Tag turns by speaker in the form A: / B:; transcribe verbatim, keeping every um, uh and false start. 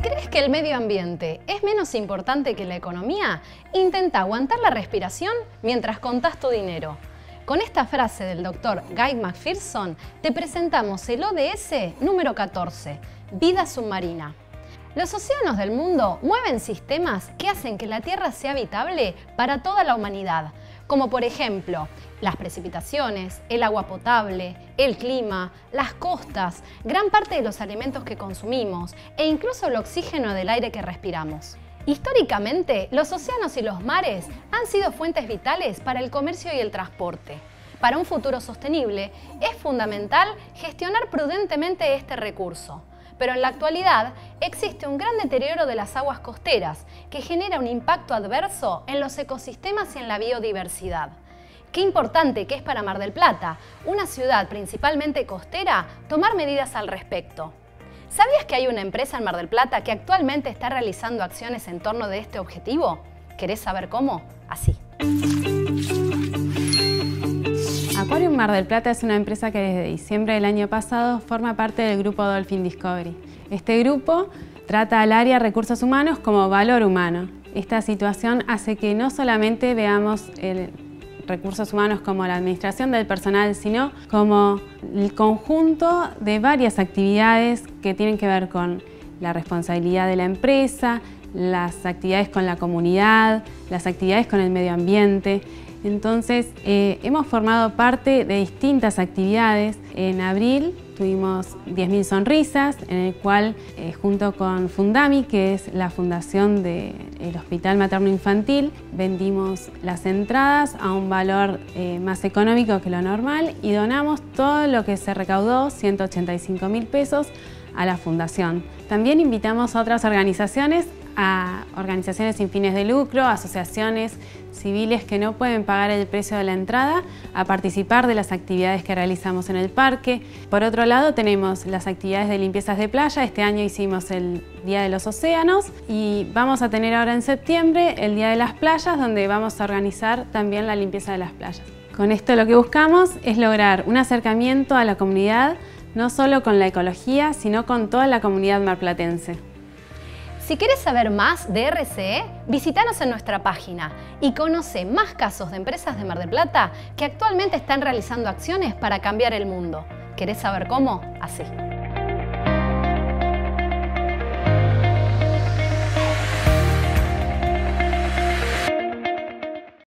A: crees que el medio ambiente es menos importante que la economía, intenta aguantar la respiración mientras contás tu dinero. Con esta frase del doctor Guy McPherson te presentamos el O D S número catorce, Vida submarina. Los océanos del mundo mueven sistemas que hacen que la Tierra sea habitable para toda la humanidad, como por ejemplo las precipitaciones, el agua potable, el clima, las costas, gran parte de los alimentos que consumimos e incluso el oxígeno del aire que respiramos. Históricamente, los océanos y los mares han sido fuentes vitales para el comercio y el transporte. Para un futuro sostenible, es fundamental gestionar prudentemente este recurso. Pero en la actualidad existe un gran deterioro de las aguas costeras que genera un impacto adverso en los ecosistemas y en la biodiversidad. Qué importante que es para Mar del Plata, una ciudad principalmente costera, tomar medidas al respecto. ¿Sabías que hay una empresa en Mar del Plata que actualmente está realizando acciones en torno de este objetivo? ¿Querés saber cómo? Así.
B: Aquarium Mar del Plata es una empresa que desde diciembre del año pasado forma parte del grupo Dolphin Discovery. Este grupo trata al área recursos humanos como valor humano. Esta situación hace que no solamente veamos el recursos humanos como la administración del personal, sino como el conjunto de varias actividades que tienen que ver con la responsabilidad de la empresa, las actividades con la comunidad, las actividades con el medio ambiente. Entonces, eh, hemos formado parte de distintas actividades. En abril tuvimos diez mil sonrisas, en el cual, eh, junto con Fundami, que es la fundación del Hospital Materno Infantil, vendimos las entradas a un valor eh, más económico que lo normal y donamos todo lo que se recaudó, ciento ochenta y cinco mil pesos, a la fundación. También invitamos a otras organizaciones, a organizaciones sin fines de lucro, asociaciones civiles que no pueden pagar el precio de la entrada, a participar de las actividades que realizamos en el parque. Por otro lado, tenemos las actividades de limpiezas de playa. Este año hicimos el Día de los Océanos y vamos a tener ahora en septiembre el Día de las Playas, donde vamos a organizar también la limpieza de las playas. Con esto lo que buscamos es lograr un acercamiento a la comunidad, no solo con la ecología, sino con toda la comunidad marplatense.
A: Si quieres saber más de R C E, visítanos en nuestra página y conoce más casos de empresas de Mar del Plata que actualmente están realizando acciones para cambiar el mundo. ¿Querés saber cómo? Así.